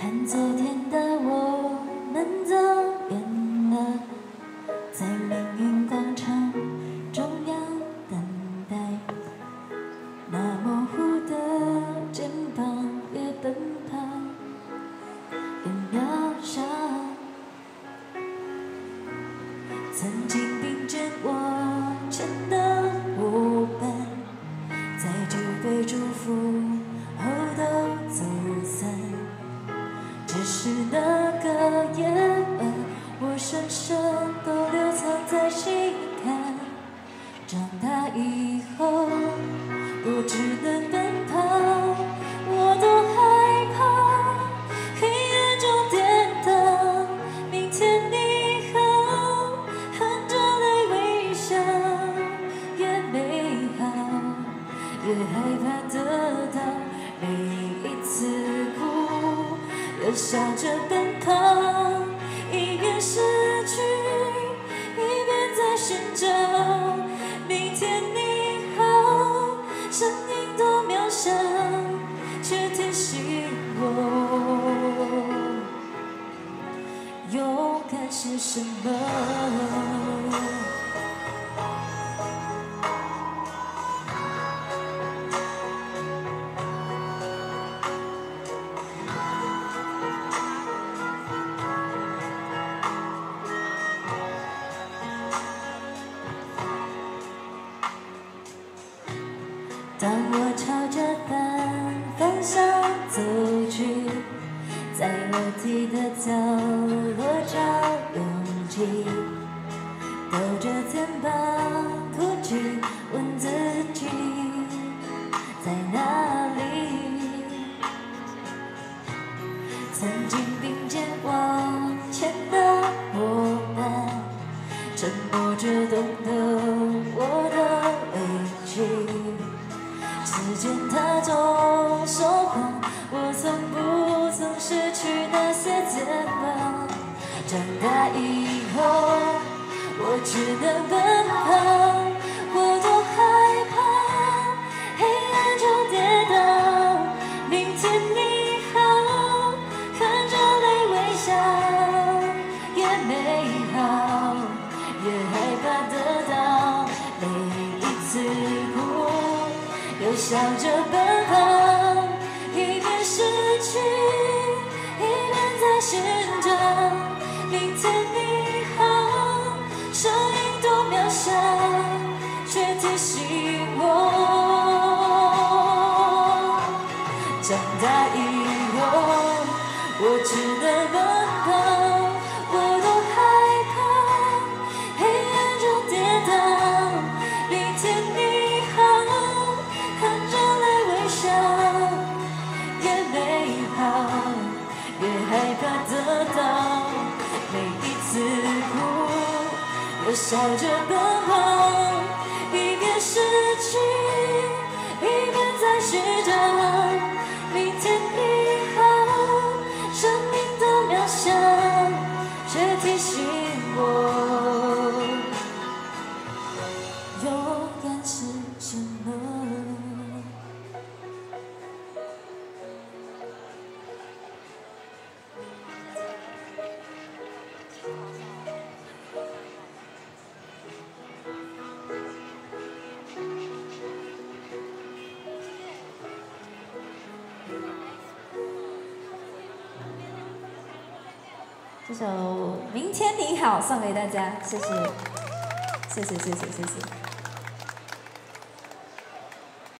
看昨天的我们走远了，在命运广场中央等待，那模糊的肩膀越奔跑越渺小。曾经并肩往前的伙伴，在举杯祝福后都走散。只是那个夜晚，我深深都留藏在心坎。长大以后，我只能奔跑，我多害怕黑暗中跌倒。明天你好，含着泪微笑，越美好，越害怕得到。每一次哭，又笑着奔跑，一边失去，一边在寻找。明天你好，声音多渺小，却提醒我，勇敢是什么。当我朝着反方向走去，在楼梯的角落找勇气，抖着肩膀哭泣，问自己在哪里。曾经并肩往前的伙伴，沉默着懂得我的委屈。时间它总说谎，我曾不曾失去那些肩膀。长大以后，我只能奔跑，我多害怕黑暗中跌倒。明天你好，含着泪微笑，越美好，越害怕得到。每一次哭，又笑着奔跑，一边失去，一边在寻找。明天你好，声音多渺小，却提醒我，长大以后，我只能奔跑，我多害怕黑暗中跌倒。明天你好，含着泪微笑，越美好，越害怕得到。每一次哭，又笑着奔跑，一边失去，一边在寻找。明天你好，生命多渺小，却提醒我，勇敢是什么。这首《明天你好》送给大家，谢谢，谢谢，谢谢，谢谢。